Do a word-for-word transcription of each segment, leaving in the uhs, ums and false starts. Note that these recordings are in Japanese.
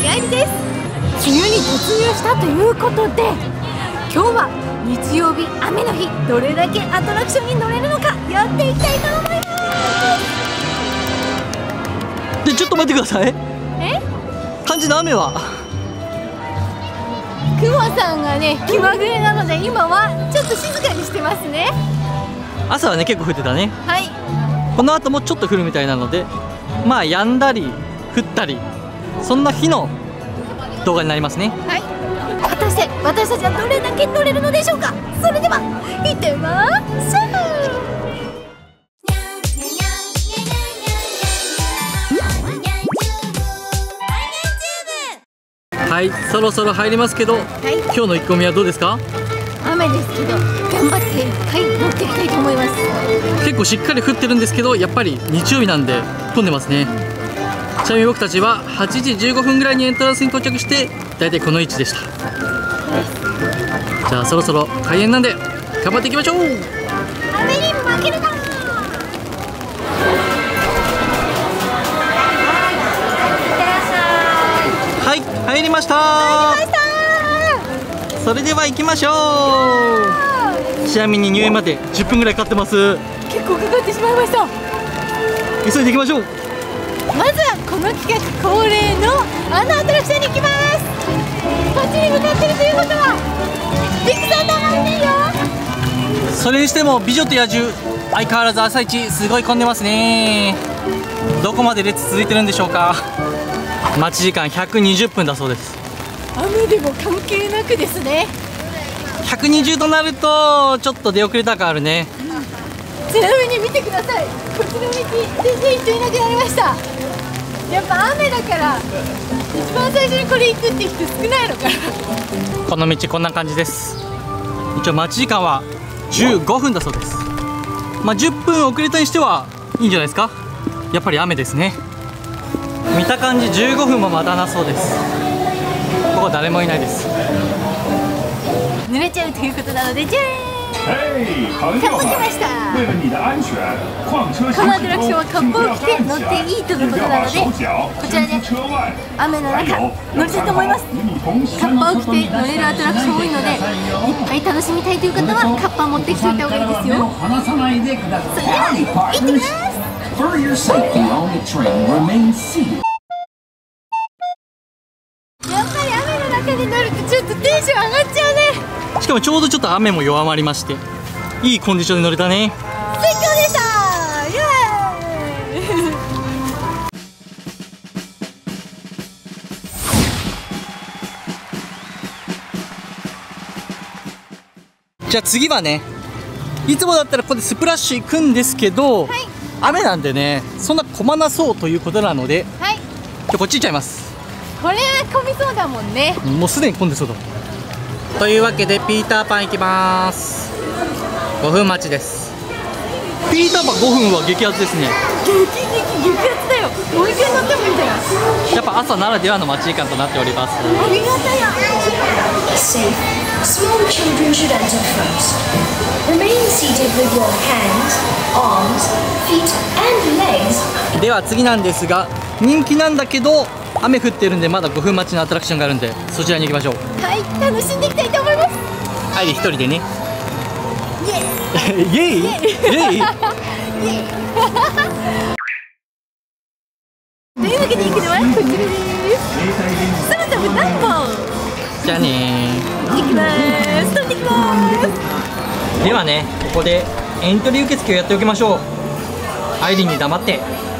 木愛理です。梅雨に突入したということで、今日は日曜日雨の日、どれだけアトラクションに乗れるのかやっていきたいと思います。 で、ちょっと待ってください。 え？ 肝心の雨は雲さんがね気まぐれなので、今はちょっと静かにしてますね。 朝はね結構降ってたね。 はい。 この後もちょっと降るみたいなので、まあ止んだり降ったり、そんな日の動画になりますね。 はい。果たして私たちはどれだけ撮れるのでしょうか。それでは行ってみましょう。はい、そろそろ入りますけど、はい、今日の意気込みはどうですか？ 雨ですけど頑張っていっぱい乗っていきたいと思います。 結構しっかり降ってるんですけど、やっぱり日曜日なんで混んでますね。ちなみに僕たちははちじじゅうごふんぐらいにエントランスに到着して、だいたいこの位置でした。じゃあそろそろ開園なんで頑張っていきましょう。 雨に負けるな。 はい、入りました。 入りました。 それでは行きましょう。ちなみに入園までじゅっぷんぐらいかかってます。 結構かかってしまいました。 急いで行きましょう。 まずはこの企画恒例のあのアトラクションに行きます。こっちに向かってるということはビッグサンダーマウンテンよ。 それにしても美女と野獣、相変わらず朝一すごい混んでますね。どこまで列続いてるんでしょうか。待ち時間ひゃくにじゅっぷんだそうです。 雨でも関係なくですね。 ひゃくにじゅうとなるとちょっと出遅れた感あるね。 ちなみに見てください。こっちの道全然人いなくなりました。やっぱ雨だから一番最初にこれ行くって人少ないのかな。 この道こんな感じです。一応待ち時間はじゅうごふんだそうです。まあじゅっぷん遅れたにしてはいいんじゃないですか。やっぱり雨ですね。見た感じじゅうごふんも待たなそうです。ここ誰もいないです。 濡れちゃうということなので、じゃーん、カッパ着ました。このアトラクションはカッパを着て乗っていいということなので、こちらで雨の中乗りたいと思います。カッパを着て乗れるアトラクション多いので、いっぱい楽しみたいという方はカッパ持ってきておいた方がいいですよ。それでは行ってきます。やっぱり雨の中に乗るとちょっとテンション上がっちゃうね。 しかもちょうどちょっと雨も弱まりまして、いいコンディションで乗れたね。 最強でした。イエーイ。じゃあ次はね、いつもだったらここでスプラッシュ行くんですけど、はい、雨なんでねそんな混まなそうということなので、はい、じゃあこっち行っちゃいます。 これは混みそうだもんね。 もうすでに混んでそうだ。というわけでピーターパン行きます。ごふん待ちです。ピーターパンごふんは激アツですね。 激激激アツだよ。もう一回乗ってもいいんじゃない。 やっぱ朝ならではの待ち時間となっております。 ありがたや。 Small children should enter first. Remain seated with your hands, arms, feet, and legs. では次なんですが、人気なんだけど雨降ってるんでまだごふん待ちのアトラクションがあるんで、そちらに行きましょう。 はい、楽しんでいきたいと思います。 アイリ一人でね。 イエイイエイイエイイエイというわけで行くのはこちらです。空飛ぶダンボ。 じゃあねー。行きまーす。飛んできまーす。ではね、ここでエントリー受付をやっておきましょう。アイリンに黙って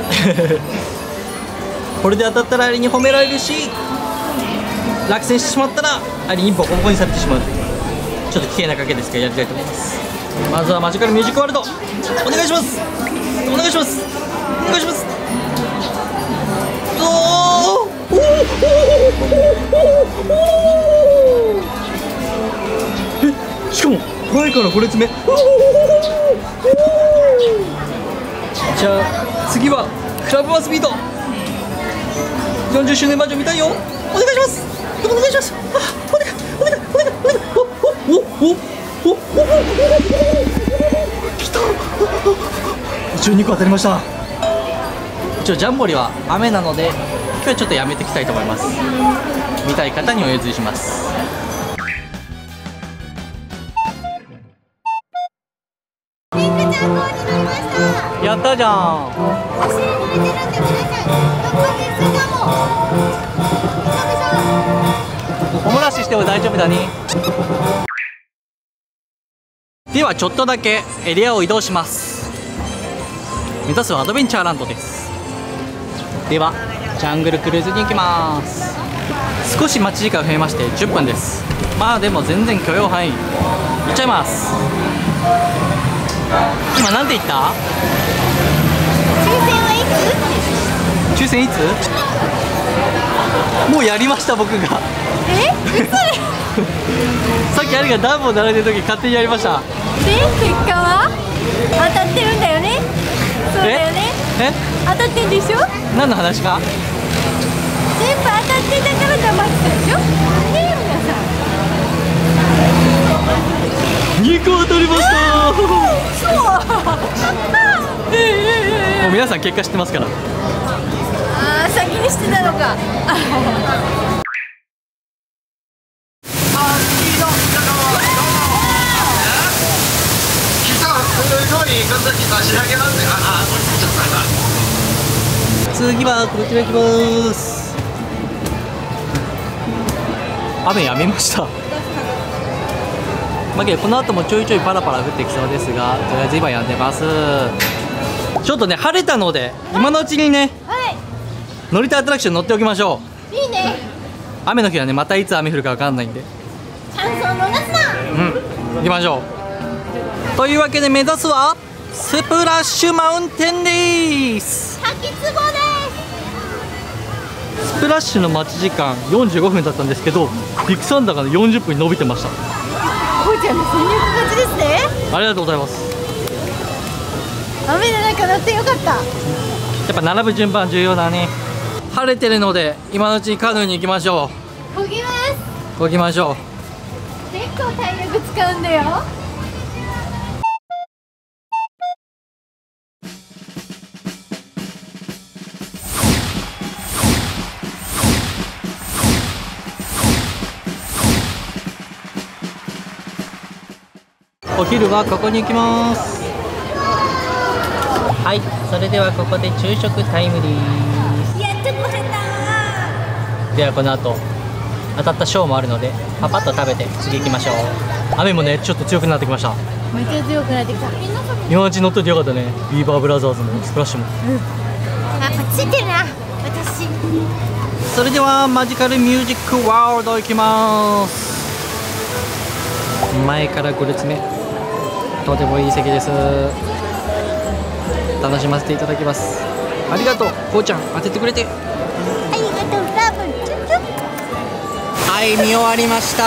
これで当たったらアイリンに褒められるし、落選してしまったらアイリンにボコボコにされてしまう。ちょっと危険な賭けですがやりたいと思います。まずはマジカルミュージックワールドお願いします。お願いします。お願いします。おーおーえ、しかも前からご列目。じゃあ次はクラブマスビートよんじゅっしゅうねんバージョン見たいよ。お願いします。お願いします。あ、お願いお願いお願いお願い。おおおおお来た。一応にこ当たりました。一応ジャンボリは雨なので今日はちょっとやめていきたいと思います。見たい方にお譲りします。 ピンクちゃん号に乗りました。 やったじゃん。 お尻濡れてるんで皆さん、どこですかも。 おもらししても大丈夫だね。ではちょっとだけエリアを移動します。目指すはアドベンチャーランドです。ではジャングルクルーズに行きます。少し待ち時間増えましてじゅっぷんです。まあでも全然許容範囲。行っちゃいます。今なんて言った？ 抽選はいつ？ 抽選いつ？もうやりました僕が。 え？嘘でさっきあれがダンボを並べてる時勝手にやりました。 で、結果は当たってるんだよね。そうだよね。 え？ 当たってんでしょ？ 何の話か？ 全部当たってたから黙ってたでしょ？ねえ皆さん。 にこ当たりました。 そうもう皆さん結果知ってますから。 ああ、先にしてたのか。 次はこちら行きます。雨やみました。まあけどこの後もちょいちょいパラパラ降ってきそうですが、とりあえず今やんでます。ちょっとね晴れたので今のうちにね、 はい、 乗りたいアトラクション乗っておきましょう。いいね。 雨の日はねまたいつ雨降るかわかんないんで、 チャンスを逃すな。 うん行きましょう。というわけで目指すはスプラッシュマウンテンです。 滝壺です。 スプラッシュの待ち時間よんじゅうごふんだったんですけど、ビッグサンダーがよんじゅっぷんに伸びてました。 こうちゃんの戦略勝ちですね。 ありがとうございます。 雨の中乗ってよかった。 やっぱ並ぶ順番重要だね。晴れてるので今のうちにカヌーに行きましょう。 こぎます。 こぎましょう。 結構体力使うんだよ。 お昼はここに行きます。はい、それではここで昼食タイムです。 やっとご飯だ。 ではこの後当たったショーもあるのでパパッと食べて次行きましょう。雨もねちょっと強くなってきました。 めっちゃ強くなってきた。 今のうち乗っといてよかったね。ビーバーブラザーズもスプラッシュも、 うん、あ、こっち行ってるな私。 それではマジカルミュージックワールド行きます。前からご列目、とてもいい席です。楽しませていただきます。ありがとうこうちゃん、当ててくれてありがとうラブチュチュ。 はい、見終わりました。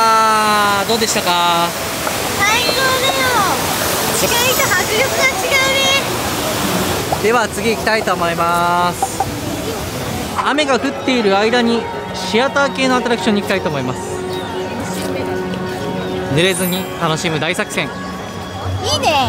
どうでしたか？ 最高だよ。違いと迫力が違うね。 では次行きたいと思います。雨が降っている間にシアター系のアトラクションに行きたいと思います。濡れずに楽しむ大作戦。 いいね。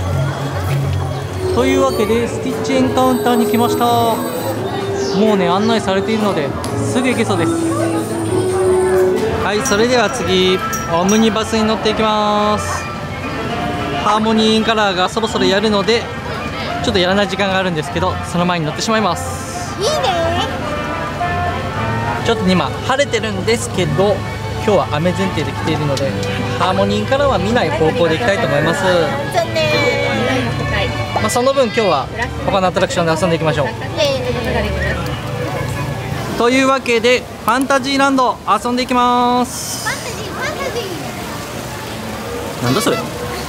というわけでスティッチエンカウンターに来ました。もうね案内されているのですぐ行けそうです。はい、それでは次オムニバスに乗っていきます。ハーモニーインカラーがそろそろやるのでちょっとやらない時間があるんですけど、その前に乗ってしまいます。 いいね。 ちょっと今晴れてるんですけど今日は雨前提で来ているのでハーモニーからは見ない方向で行きたいと思います。 残念。 まあその分今日は他のアトラクションで遊んでいきましょう。というわけでファンタジーランド遊んでいきます。 ファンタジーファンタジー。 なんだそれ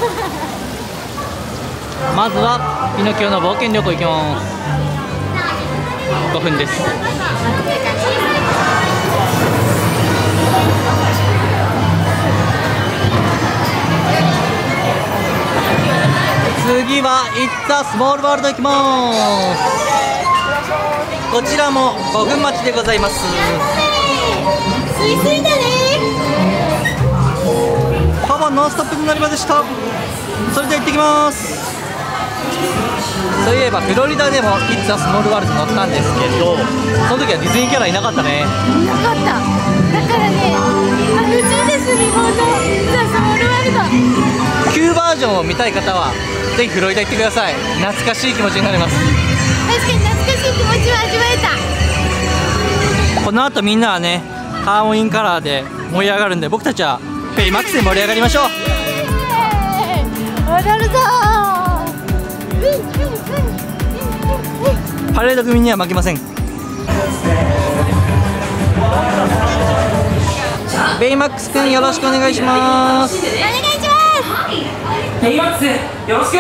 まずはピノキオの冒険旅行行きます。ごふんです。次は「イッツ・ア・スモール・ワールド」行きます。こちらもごふん待ちでございます。 スイスイだね。 パパノンストップになりまでした。それでは行ってきます。 そういえばフロリダでも「イッツ・ア・スモール・ワールド」乗ったんですけど、その時はディズニーキャラいなかったね。 いなかった。だからね、楽しいですリモートザ・スモールワールド。 旧バージョンを見たい方はぜひフロリダ行ってください。懐かしい気持ちになります。 確かに懐かしい気持ちを味わえた。 この後みんなはねハーモニーカラーで盛り上がるんで、僕たちはペイマックスで盛り上がりましょう。 踊るぞー。 パレード組には負けません。ベイマックスくんよろしくお願いします。 お願いします。 ベイマックスよろしく。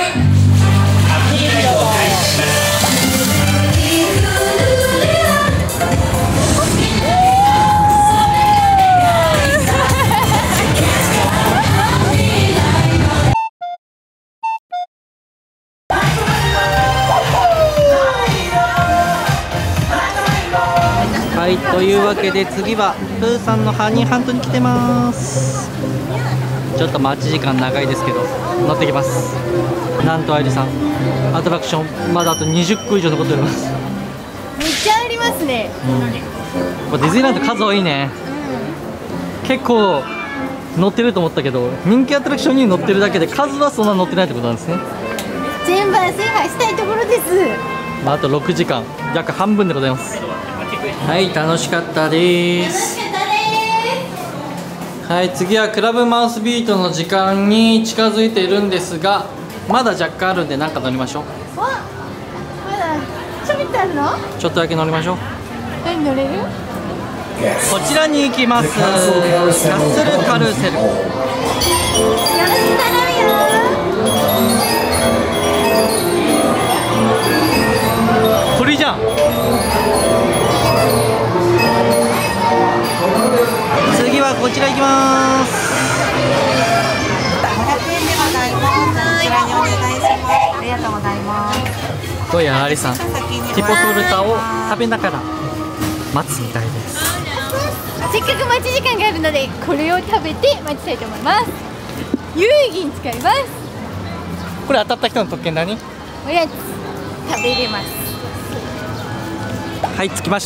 はい、というわけで次はプーさんのハニーハントに来てます。ちょっと待ち時間長いですけど乗ってきます。なんと愛理さん、アトラクションまだあとにじゅっこ以上残っております。 めっちゃありますね。 うん、ディズニーランド数多いね。結構乗ってると思ったけど、人気アトラクションに乗ってるだけで数はそんな乗ってないってことなんですね。 全部制覇したいところです。 まあ、あとろくじかん、約半分でございます。はい、楽しかったです。はい、次はクラブマウスビートの時間に近づいているんですが、まだ若干あるんで何か乗りましょう。 わ、まだちょびっとあるの？ ちょっとだけ乗りましょう。 何乗れる？ こちらに行きます。キャッスルカルーセル。 よろしく頼むよ。 鳥じゃん。次はこちら行きます。 ごひゃくえんでございます。こちらにお願いします。ありがとうございます。 どうやらアリさん、ティポトルタを食べながら待つみたいです。 せっかく待ち時間があるので、これを食べて待ちたいと思います。有意義に使います。 これ当たった人の特権だね。 おやつ食べれます。 はい、着きました。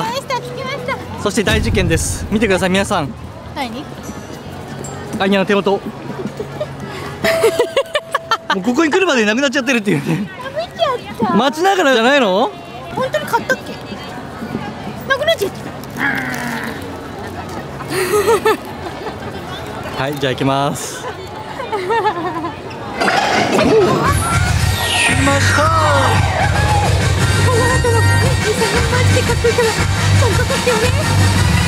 着きました、着きました。 そして大事件です。見てください皆さん。 何？ アイニャの手元。もうここに来るまでなくなっちゃってるっていうね。 食べちゃった。 待ちながらじゃないの？ 本当に買ったっけ？なくなっちゃった。 はい、じゃあ行きます。来ました。 この後のクイズがマジでかっこいいから、ちゃんと買ってよね。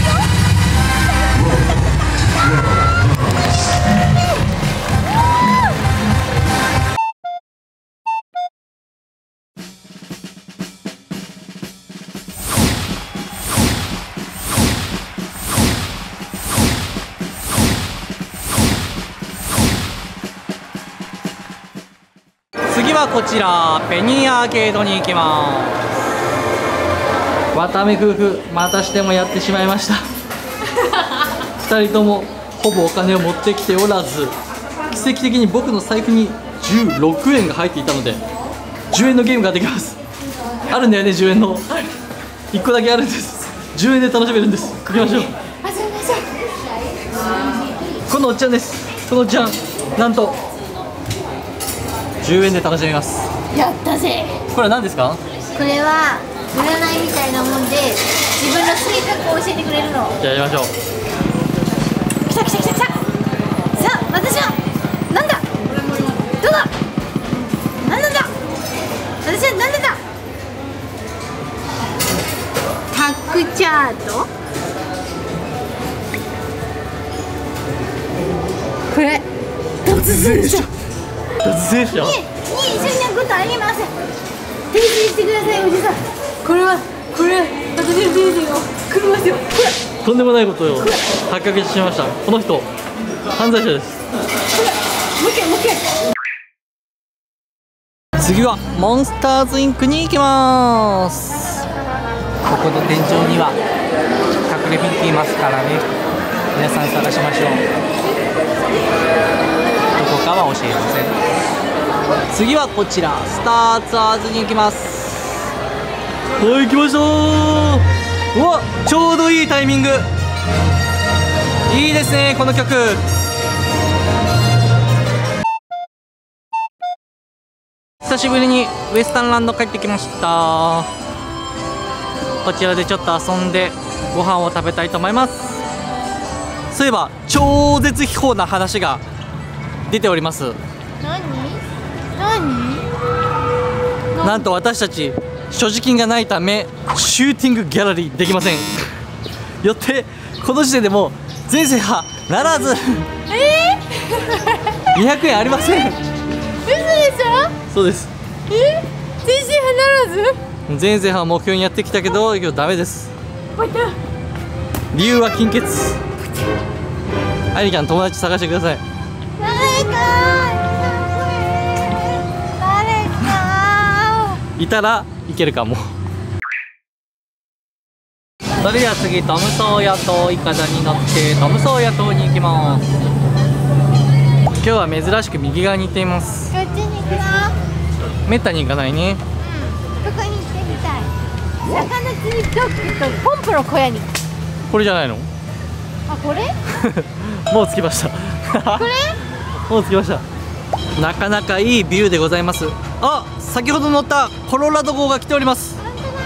次はこちらペニーアーケードに行きます。わため夫婦またしてもやってしまいました。ふたりともほぼお金を持ってきておらず、奇跡的に僕の財布にじゅうろくえんが入っていたのでじゅうえんのゲームができます。あるんだよね、じゅうえんのいっこだけあるんです。じゅうえんで楽しめるんです。行きましょう。このおっちゃんです。このおっちゃんなんとじゅうえんで楽しめます。 やったぜ。 これは何ですか？ これは占いみたいなもんで、自分の性格を教えてくれるの。 じゃあやりましょう。 来た来た来た来た。さあ、私はなんだ。どうだ。なんなんだ。私はなんなんだ。タックチャート。これ突然者。 突然者。 に、に一緒になことありません。訂正してください、おじさん。これは、これ、私の人生を狂わせよ。これ。 とんでもないことを発覚しました。この人、犯罪者です。 これ、もう一回、もう一回。 次はモンスターズインクに行きます。ここの天井には隠れビッキーいますからね。皆さん探しましょう。どこかは教えません。 次はこちらスターツアーズに行きます。はい、来ましたー。うわ、ちょうどいいタイミング。いいですね、この曲。久しぶりにウエスタンランド帰ってきました。こちらでちょっと遊んでご飯を食べたいと思います。そういえば超絶秘宝な話が出ております。 何何なんと私たち所持金がないためシューティングギャラリーできません。よってこの時点でもう全制覇ならず。 えにひゃくえんありません。 ー、嘘でしょ。 そうです。 え、全身離らず。 全制覇を目標にやってきたけど今日ダメです。 また理由は金欠。アイリちゃん友達探してください。 誰か誰かいたらいけるかも。それでは次トムソーヤ島イカダに乗ってトムソーヤ島に行きます。今日は珍しく右側に行っています。 こっちに行くな。 めったに行かないね。 うん、ここに行ってみたい。魚釣りドッグとポンプの小屋に。 これじゃないの？ あ、これ？ もう着きました。 これ？ もう着きました。なかなかいいビューでございます。あ、先ほど乗ったコロラド号が来ております。 本当だ。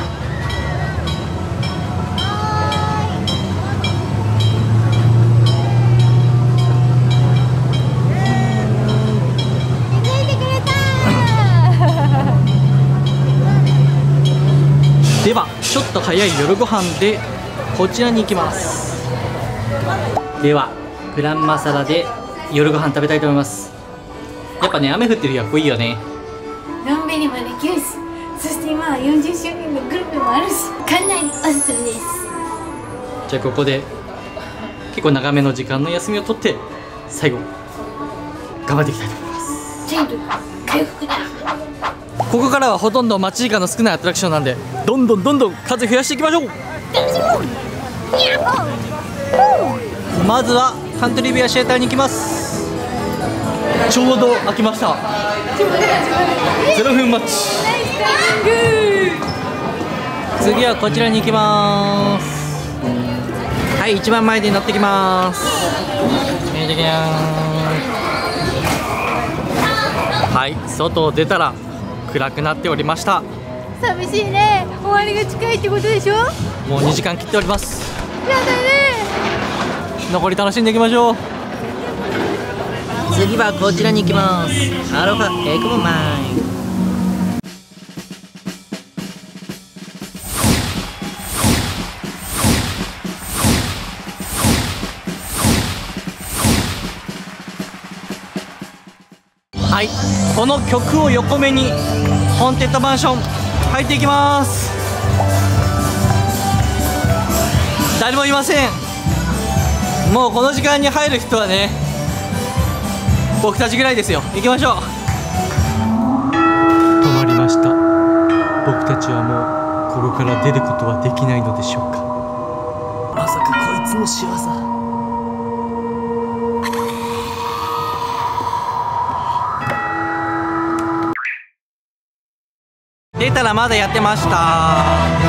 気づいてくれた。 ではちょっと早い夜ご飯でこちらに行きます。ではグランマサラで夜ご飯食べたいと思います。やっぱね、雨降ってる日はこいいよね。 のんびりもできるし、そして今はよんじゅっしゅうねんのグルメもあるし、かなりおすすめです。 じゃあここで結構長めの時間の休みを取って最後頑張っていきたいと思います。 全部回復だ。 ここからはほとんど待ち時間の少ないアトラクションなんで、どんどんどんどん数増やしていきましょう。まずはカントリーベアシアターに行きます。ちょうど開きました。ゼロふんマッチ。次はこちらに行きます。はい、一番前で乗ってきます。はい、外を出たら暗くなっておりました。 寂しいね。終わりが近いってことでしょ。 もうにじかん切っております。 やだね。 残り楽しんでいきましょう。次はこちらに行きます。アロハエクボマイン。はい、この曲を横目にホーンテッドマンション入っていきます。誰もいません。もうこの時間に入る人はね、僕たちぐらいですよ。行きましょう。止まりました。僕たちはもうここから出ることはできないのでしょうか。まさかこいつの仕業。出たらまだやってました。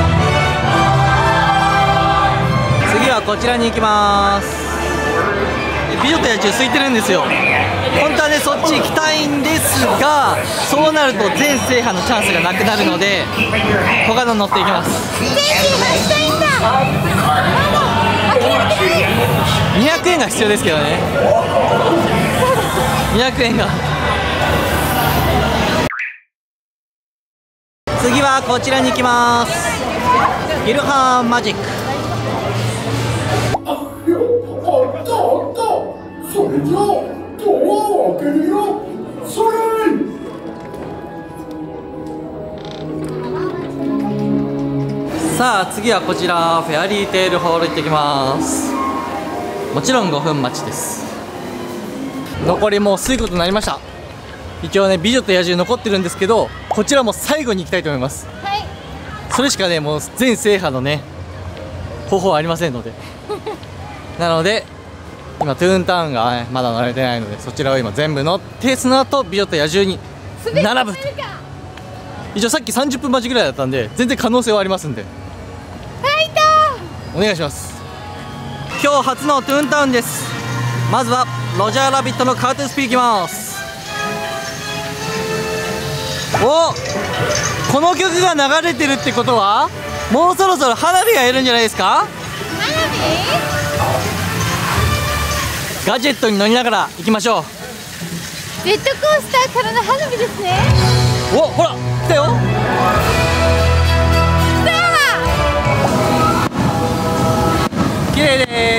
次はこちらに行きます。美女と野獣空いてるんですよ。本当はね、そっち行きたいんですが、そうなると全制覇のチャンスがなくなるので他の乗っていきます。 全制覇したいんだ。まだ諦めてない。 にひゃくえんが必要ですけどね。にひゃくえんが。次はこちらに行きます。イルハンマジック。 それじゃあドアを開けるよ。それ。 さあ次はこちらフェアリーテールホール行ってきます。もちろんごふん待ちです。残りもう数個となりました。一応ね、美女と野獣残ってるんですけど、こちらも最後に行きたいと思います。 はい。 それしかね、もう全制覇のね方法はありませんのでなので今トゥーンタウンが、ね、まだ乗れてないので、そちらを今全部乗って、その後美女と野獣に並ぶ。一応さっきさんじゅっぷん待ちぐらいだったんで、全然可能性はありますんで、お願いします。今日初のトゥーンタウンです。まずはロジャーラビットのカーテンスピーいきます。お、この曲が流れてるってことはもうそろそろ花火がやるんじゃないですか。 花火？ ガジェットに乗りながら行きましょう。 ジェットコースターからの花火ですね。 お、ほら来たよ。綺麗です。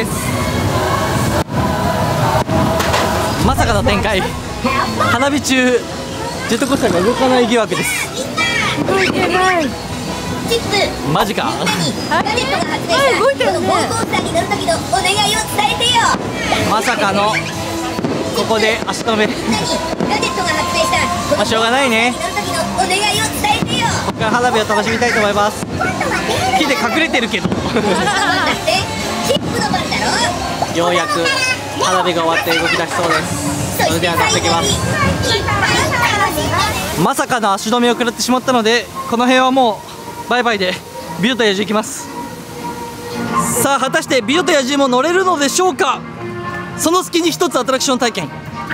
まさかの展開。花火中ジェットコースターが動かない疑惑です。 動いてない。 マジか。 あ、動いてるね。 まさかのここで足止め。まあしょうがないね。ここから花火を楽しみたいと思います。木で隠れてるけどようやく花火が終わって動き出しそうです。それでは乗ってきます。まさかの足止めを食らってしまったので、この辺はもうバイバイで美女と野獣行きます。さあ果たして美女と野獣も乗れるのでしょうか。その隙に一つアトラクション体験。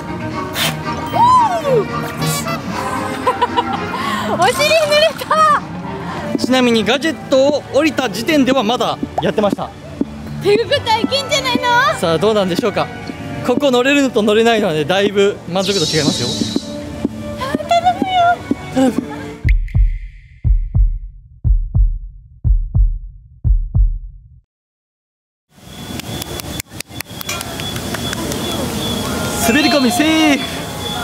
お尻濡れた。 ちなみにガジェットを降りた時点ではまだやってました。 手袋体験じゃないの。 さあどうなんでしょうか。ここ乗れるのと乗れないのはね、だいぶ満足度違いますよ。 頼むよ。 頼む。滑り込みセーフ。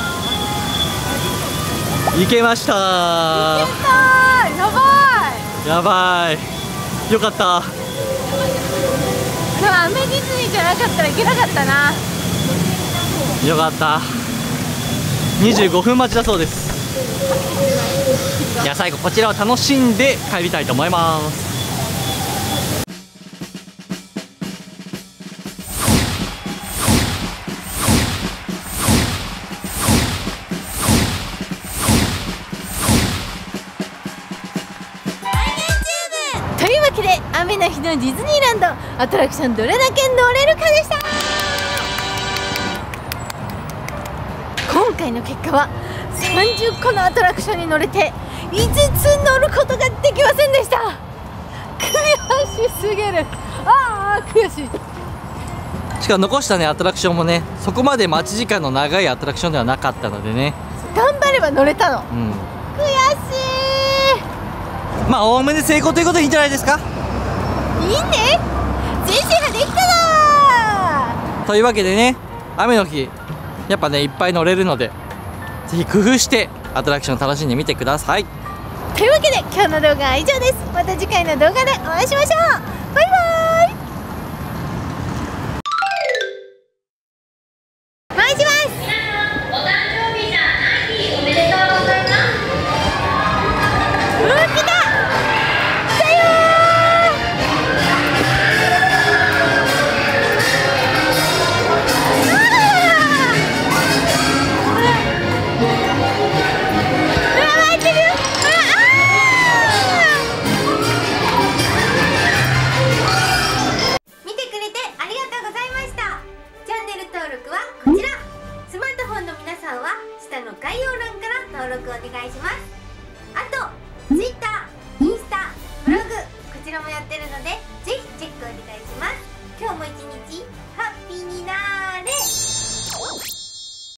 いけました。 やばい。 やばい。よかった。 でも雨ディズニーじゃなかったらいけなかったな。 よかった。にじゅうごふん待ちだそうです。いや最後こちらを楽しんで帰りたいと思います。 というわけで雨の日のディズニーランドアトラクションどれだけ乗れるかでした。今回の結果はさんじゅっこのアトラクションに乗れていつつ乗ることができませんでした。悔しすぎる。ああ悔しい。 しかも残したねアトラクションもね、そこまで待ち時間の長いアトラクションではなかったのでね、 頑張れば乗れたの。 うん、 悔しい。 まあおおむね成功ということでいいんじゃないですか。 いいね、全制覇できたな。 というわけでね、雨の日やっぱねいっぱい乗れるので、ぜひ工夫してアトラクション楽しんでみてください。 というわけで今日の動画は以上です。また次回の動画でお会いしましょう。バイバイ。お願いします。 お誕生日じゃない日おめでとうございます。 うわ、来た。来たよ見てくれてありがとうございました。チャンネル登録はこちら。スマートフォンの皆さんは下の概要欄から登録お願いします。あと Twitter、インスタ、ブログこちらもやってるのでぜひチェックお願いします。今日も一日ハッピーになー